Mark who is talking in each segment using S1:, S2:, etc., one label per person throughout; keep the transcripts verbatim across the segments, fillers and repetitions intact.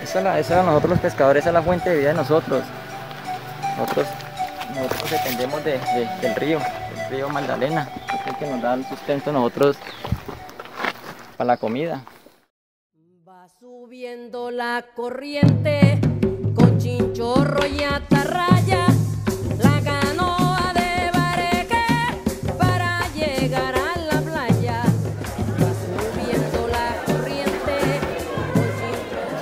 S1: Esa, la, esa nosotros los pescadores, esa es la fuente de vida de nosotros. Nosotros, nosotros dependemos de, de, del río, del río Magdalena, es el que nos da el sustento a nosotros para la comida.
S2: Va subiendo la corriente con chinchorro y atarraya, la canoa de Bareque para llegar a la playa. Va subiendo la corriente con chinchorro.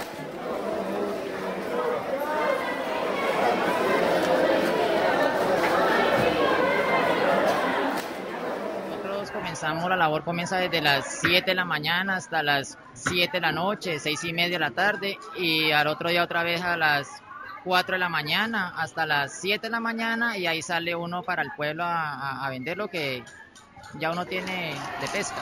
S3: Nosotros comenzamos, la labor comienza desde las siete de la mañana hasta las siete de la noche, seis y media de la tarde, y al otro día otra vez a las cuatro de la mañana hasta las siete de la mañana, y ahí sale uno para el pueblo a, a, a vender lo que ya uno tiene de pesca.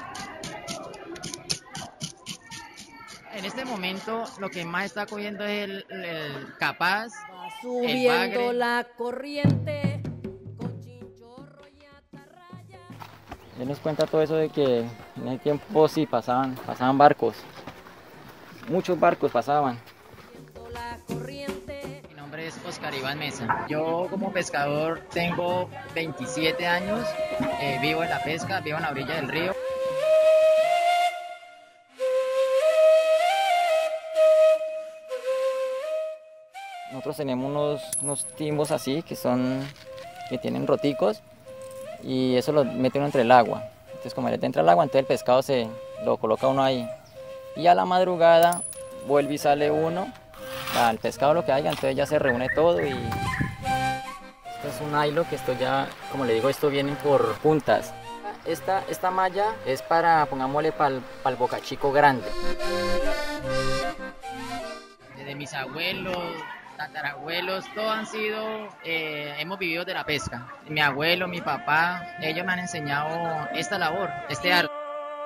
S3: En este momento lo que más está cogiendo es el, el capaz,
S2: Va
S3: el
S2: subiendo
S3: bagre.
S2: la corriente con chinchorro y atarraya.
S1: Él nos cuenta todo eso de que en ese tiempo sí pasaban, pasaban barcos, muchos barcos pasaban.
S2: La corriente.
S3: Mi nombre es Oscar Iván Mesa. Yo como pescador tengo veintisiete años, eh, vivo en la pesca, vivo en la orilla del río.
S1: Nosotros tenemos unos, unos timbos así que son, que tienen roticos y eso lo mete uno entre el agua. Entonces como le entra el agua, entonces el pescado se lo coloca uno ahí. Y a la madrugada vuelve y sale uno, al pescado lo que haya, entonces ya se reúne todo y esto es un hilo que esto ya, como le digo, esto viene por puntas. Esta, esta malla es para, pongámosle, para el bocachico grande.
S3: Desde mis abuelos, tatarabuelos, todos han sido, eh, hemos vivido de la pesca. Mi abuelo, mi papá, ellos me han enseñado esta labor, este arte.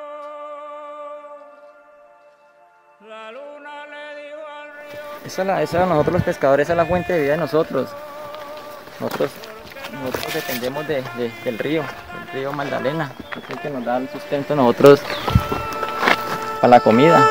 S1: Esa, la, esa nosotros los pescadores, esa es la fuente de vida de nosotros. Nosotros, nosotros dependemos de, de, del río, del río Magdalena, es el que nos da el sustento a nosotros para la comida.